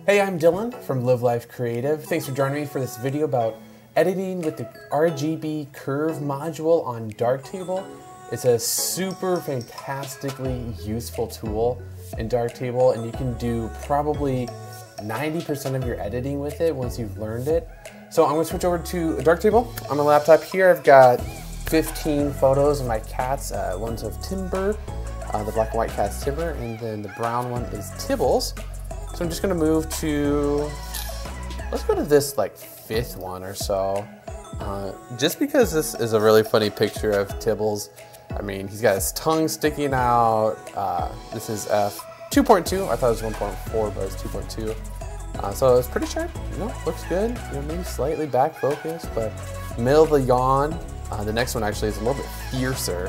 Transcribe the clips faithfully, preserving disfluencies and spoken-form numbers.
Hey, I'm Dylan from Live Life Creative. Thanks for joining me for this video about editing with the R G B curve module on Darktable. It's a super fantastically useful tool in Darktable, and you can do probably ninety percent of your editing with it once you've learned it. So I'm going to switch over to Darktable. On my laptop here, I've got fifteen photos of my cats. Uh, one's of Timber, uh, the black and white cat's Timber, and then the brown one is Tibbles. So I'm just gonna move to, let's go to this like fifth one or so. Uh, just because this is a really funny picture of Tibbles. I mean, he's got his tongue sticking out. Uh, this is F two point two. I thought it was one point four, but it's two point two. Uh, so it's pretty sharp, you know, looks good. You know, maybe slightly back focused, but middle of the yawn. Uh, the next one actually is a little bit fiercer.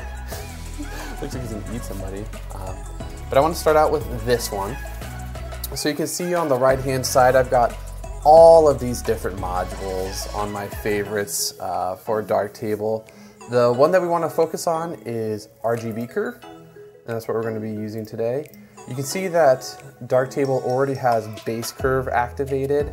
Looks like he's gonna eat somebody. Um, but I want to start out with this one. So you can see on the right hand side, I've got all of these different modules on my favorites uh, for Darktable. The one that we want to focus on is R G B curve, and that's what we're going to be using today. You can see that Darktable already has base curve activated.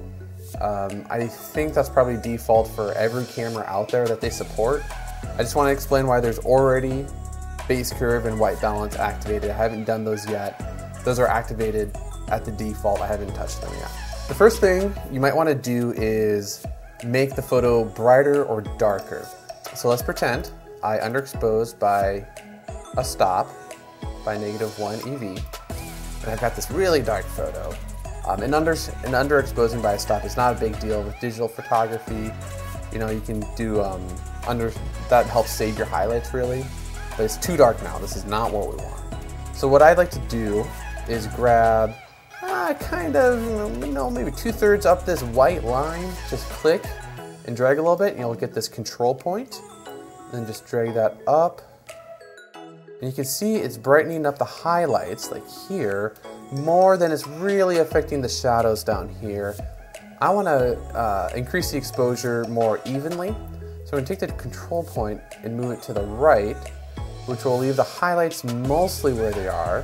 Um, I think that's probably default for every camera out there that they support. I just want to explain why there's already base curve and white balance activated. I haven't done those yet. Those are activated at the default. I haven't touched them yet. The first thing you might want to do is make the photo brighter or darker. So let's pretend I underexposed by a stop by negative one E V, and I've got this really dark photo. Um, and, under, and underexposing by a stop is not a big deal with digital photography. You know, you can do um, under, that helps save your highlights really, but it's too dark now. This is not what we want. So what I'd like to do is grab Uh, kind of, you know, maybe two-thirds up this white line. Just click and drag a little bit, and you'll get this control point. Then just drag that up. And you can see it's brightening up the highlights, like here, more than it's really affecting the shadows down here. I want to uh, increase the exposure more evenly. So I'm going to take the control point and move it to the right, which will leave the highlights mostly where they are.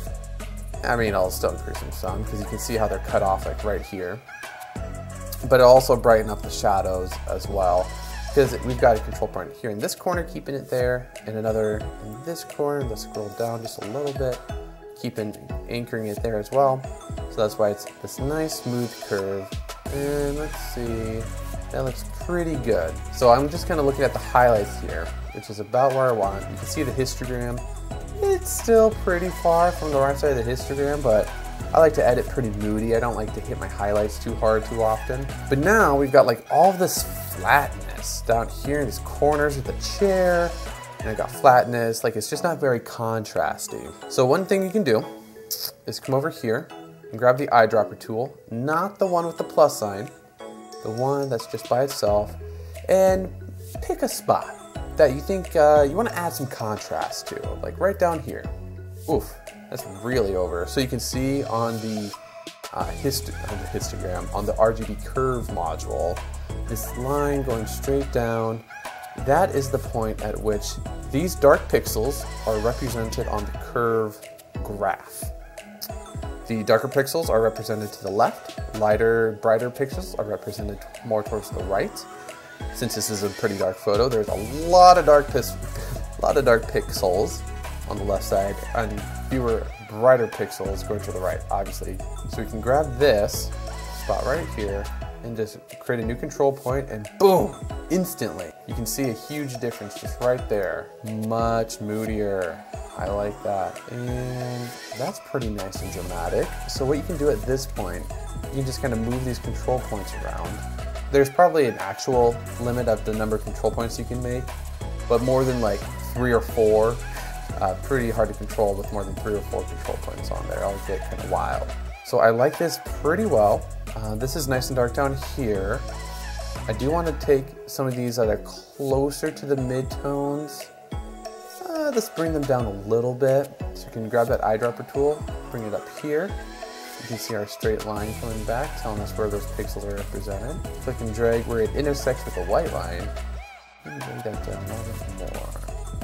I mean, I'll still increase them some because you can see how they're cut off like right here. But it'll also brighten up the shadows as well, because we've got a control point here in this corner, keeping it there, and another in this corner. Let's scroll down just a little bit, keeping anchoring it there as well. So that's why it's this nice smooth curve. And let's see, that looks pretty good. So I'm just kind of looking at the highlights here, which is about where I want. You can see the histogram. It's still pretty far from the right side of the histogram, but I like to edit pretty moody. I don't like to hit my highlights too hard too often. But now we've got like all of this flatness down here in these corners of the chair, and I got flatness, like it's just not very contrasting. So one thing you can do is come over here and grab the eyedropper tool, not the one with the plus sign, the one that's just by itself, and pick a spot that you think uh, you want to add some contrast to, like right down here. Oof, that's really over. So you can see on the, uh, hist on the histogram, on the R G B curve module, this line going straight down, that is the point at which these dark pixels are represented on the curve graph. The darker pixels are represented to the left, lighter, brighter pixels are represented more towards the right. Since this is a pretty dark photo, there's a lot of dark pis lot of dark pixels on the left side and fewer brighter pixels going to the right, obviously. So we can grab this spot right here and just create a new control point, and boom, instantly. You can see a huge difference just right there. Much moodier. I like that. And that's pretty nice and dramatic. So what you can do at this point, you can just kind of move these control points around. There's probably an actual limit of the number of control points you can make, but more than like three or four, uh, pretty hard to control with more than three or four control points on there. I'll get kind of wild. So I like this pretty well. Uh, this is nice and dark down here. I do want to take some of these that are closer to the mid-tones. Uh, let's bring them down a little bit. So you can grab that eyedropper tool, bring it up here. You can see our straight line coming back, telling us where those pixels are represented. Click and drag where it intersects with the white line. And bring that down a little bit more.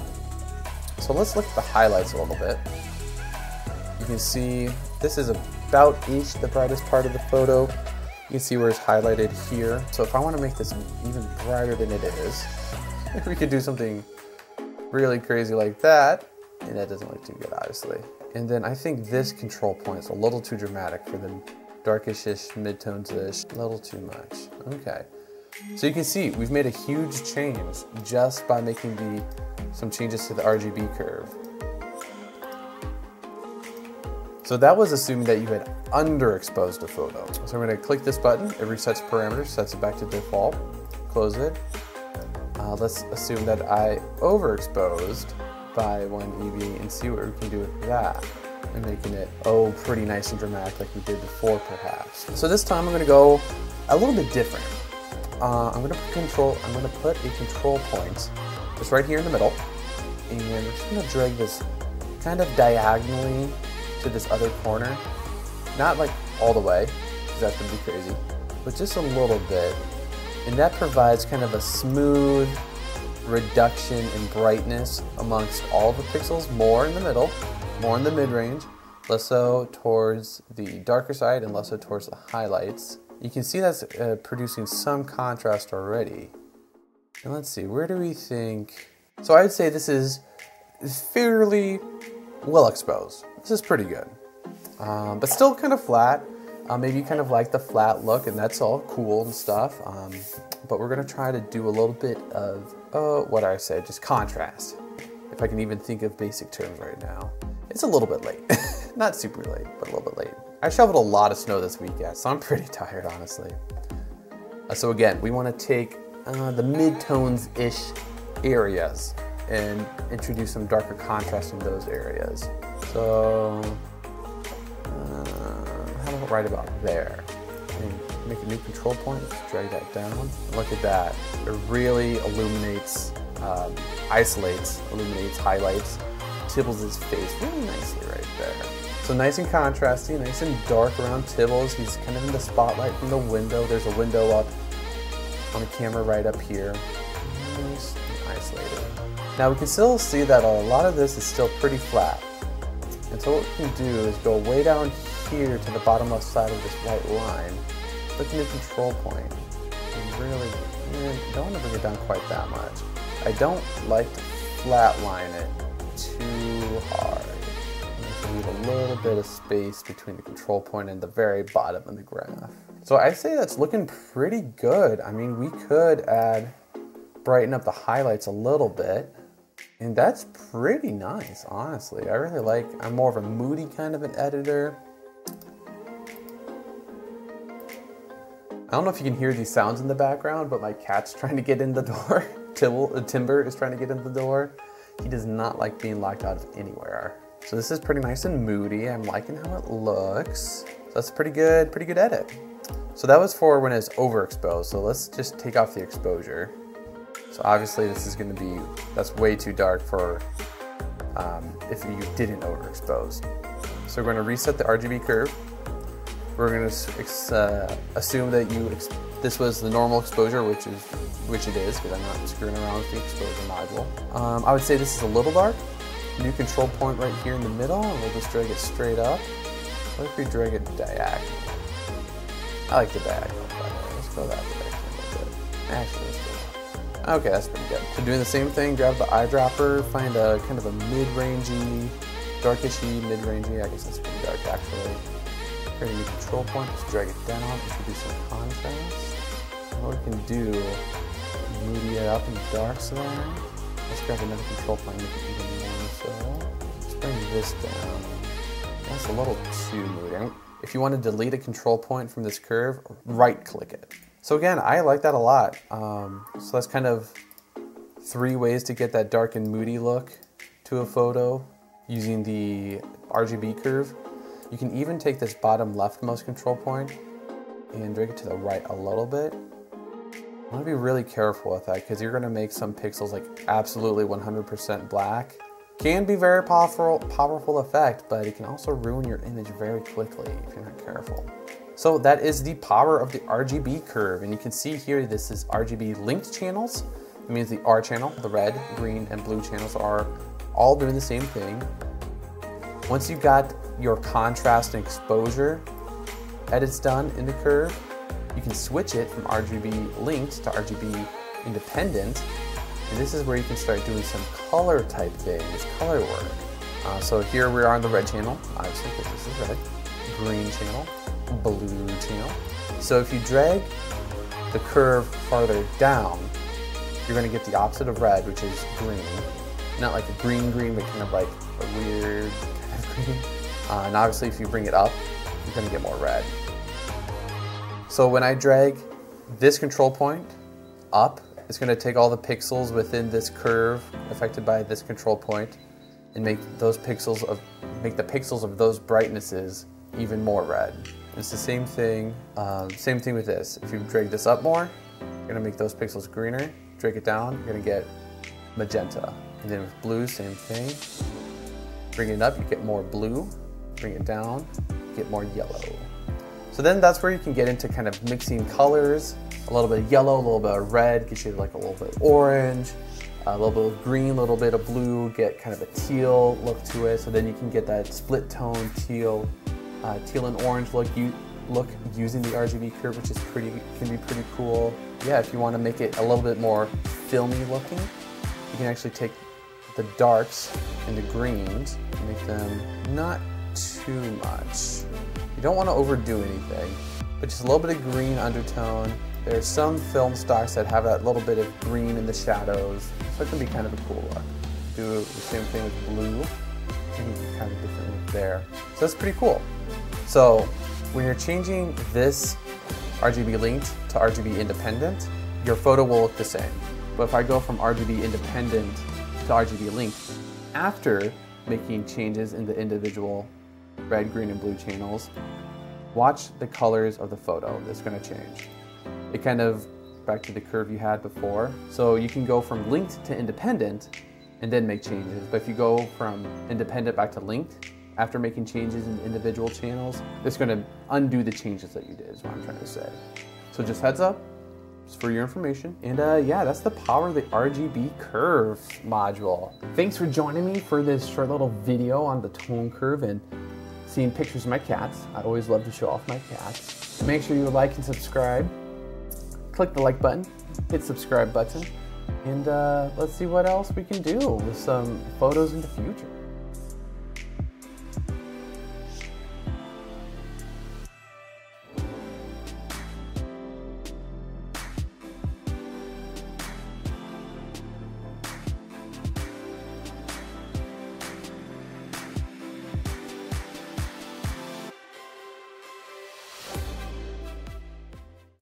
So let's look at the highlights a little bit. You can see this is a about-ish the brightest part of the photo. You can see where it's highlighted here. So if I want to make this even brighter than it is, we could do something really crazy like that. And that doesn't look too good, obviously. And then I think this control point is a little too dramatic for the darkish-ish, midtones-ish, a little too much. Okay. So you can see we've made a huge change just by making the some changes to the R G B curve. So that was assuming that you had underexposed a photo. So I'm going to click this button, it resets parameters, sets it back to default, close it. Uh, let's assume that I overexposed by one E V and see what we can do with that. And making it, oh, pretty nice and dramatic like we did before perhaps. So this time I'm going to go a little bit different. Uh, I'm going to put control, I'm going to put a control point just right here in the middle. And we're just going to drag this kind of diagonally to this other corner. Not like all the way, because that's going to be crazy, but just a little bit. And that provides kind of a smooth reduction in brightness amongst all the pixels, more in the middle, more in the mid-range, less so towards the darker side and less so towards the highlights. You can see that's uh, producing some contrast already. And let's see, where do we think? So I'd say this is fairly well exposed. This is pretty good, um, but still kind of flat. Uh, maybe you kind of like the flat look, and that's all cool and stuff. Um, but we're gonna try to do a little bit of, oh, what I said, just contrast. If I can even think of basic terms right now. It's a little bit late. Not super late, but a little bit late. I shoveled a lot of snow this weekend, so I'm pretty tired, honestly. Uh, so again, we wanna take uh, the mid-tones-ish areas and introduce some darker contrast in those areas. So, uh, how about right about there? And make a new control point, drag that down. Look at that, it really illuminates, um, isolates, illuminates, highlights, Tibbles' his face really nicely right there. So nice and contrasty, nice and dark around Tibbles. He's kind of in the spotlight from the window. There's a window up on the camera right up here. Nice and isolated. Now we can still see that a lot of this is still pretty flat. And so what we can do is go way down here to the bottom left side of this white line. Look at the control point. And really, man, don't want to bring it down quite that much. I don't like to flatline it too hard. Leave a little bit of space between the control point and the very bottom of the graph. So I'd say that's looking pretty good. I mean, we could add, brighten up the highlights a little bit, and that's pretty nice, honestly. I really like, I'm more of a moody kind of an editor. I don't know if you can hear these sounds in the background, but my cat's trying to get in the door. Tibble, Timber is trying to get in the door. He does not like being locked out of anywhere. So this is pretty nice and moody. I'm liking how it looks. So that's pretty good, pretty good edit. So that was for when it's overexposed. So let's just take off the exposure. So obviously this is gonna be, that's way too dark for um, if you didn't overexpose. So we're gonna reset the R G B curve. We're gonna uh, assume that you ex this was the normal exposure, which is which it is, because I'm not screwing around with the exposure module. Um, I would say this is a little dark. New control point right here in the middle, and we'll just drag it straight up. What if we drag it diagonal? I like the diagonal better. Let's go that direction a little bit. Actually, let's go that. Okay, that's pretty good. So doing the same thing, grab the eyedropper, find a kind of a mid-rangey, darkishy, mid-rangey. I guess that's pretty dark actually. Create a new control point, just drag it down, introduce some contrast. And what we can do, moody it up in the darks there. Let's grab another control point, make it even more so. Let's bring this down. That's a little too moody. If you want to delete a control point from this curve, right click it. So again, I like that a lot. Um, so that's kind of three ways to get that dark and moody look to a photo using the R G B curve. You can even take this bottom leftmost control point and drag it to the right a little bit. I want to be really careful with that because you're going to make some pixels like absolutely one hundred percent black. Can be very powerful, powerful effect, but it can also ruin your image very quickly if you're not careful. So that is the power of the R G B curve, and you can see here this is R G B linked channels. It means the R channel, the red, green, and blue channels are all doing the same thing. Once you've got your contrast and exposure edits done in the curve, you can switch it from R G B linked to R G B independent. And this is where you can start doing some color type things, color work. Uh, so here we are on the red channel, obviously because this is red, green channel, blue channel. So if you drag the curve farther down, you're going to get the opposite of red, which is green. Not like a green green, but kind of like a weird kind of green. Uh, and obviously if you bring it up, you're going to get more red. So when I drag this control point up, it's going to take all the pixels within this curve affected by this control point and make those pixels of make the pixels of those brightnesses even more red. It's the same thing, um, same thing with this. If you drag this up more, you're going to make those pixels greener. Drag it down, you're going to get magenta. And then with blue, same thing. Bring it up, you get more blue. Bring it down, you get more yellow. So then that's where you can get into kind of mixing colors. A little bit of yellow, a little bit of red, gets you like a little bit of orange, a little bit of green, a little bit of blue, get kind of a teal look to it. So then you can get that split tone teal, uh, teal and orange look, you, look using the R G B curve, which is pretty, can be pretty cool. Yeah, if you want to make it a little bit more filmy looking, you can actually take the darks and the greens and make them not too much. You don't want to overdo anything, but just a little bit of green undertone. There are some film stocks that have that little bit of green in the shadows, so it can be kind of a cool look. Do the same thing with blue, it can be kind of different look there. So that's pretty cool. So when you're changing this R G B linked to R G B independent, your photo will look the same. But if I go from R G B independent to R G B linked after making changes in the individual red, green, and blue channels, watch the colors of the photo that's going to change. It kind of, back to the curve you had before, so you can go from linked to independent and then make changes. But if you go from independent back to linked after making changes in individual channels, it's going to undo the changes that you did, is what I'm trying to say. So just heads up, just for your information. And uh, yeah, that's the power of the R G B curve module. Thanks for joining me for this short little video on the tone curve and seeing pictures of my cats. I always love to show off my cats. Make sure you like and subscribe. Click the like button, hit subscribe button, and uh, let's see what else we can do with some photos in the future.